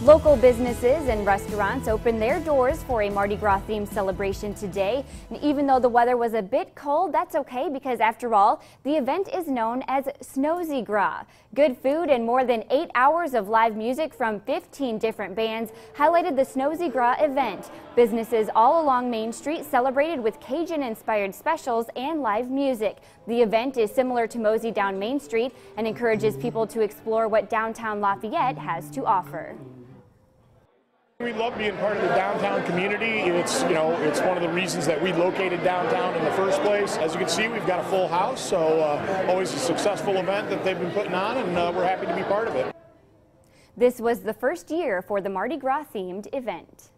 Local businesses and restaurants opened their doors for a Mardi Gras themed celebration today. And even though the weather was a bit cold, that's okay because after all, the event is known as Snowy Gras. Good food and more than 8 hours of live music from 15 different bands highlighted the Snowy Gras event. Businesses all along Main Street celebrated with Cajun-inspired specials and live music. The event is similar to Mosey Down Main Street and encourages people to explore what downtown Lafayette has to offer. We love being part of the downtown community. It's one of the reasons that we located downtown in the first place. As you can see, we've got a full house, so always a successful event that they've been putting on, and we're happy to be part of it. This was the first year for the Mardi Gras themed event.